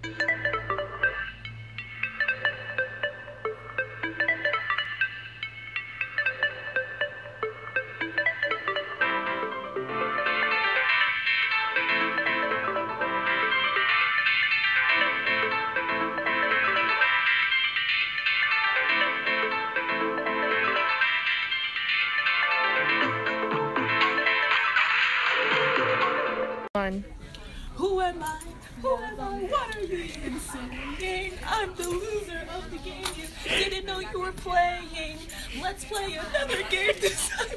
One. Who am I? Who am I? What are you even singing? I'm the loser of the game. You didn't know you were playing. Let's play another game.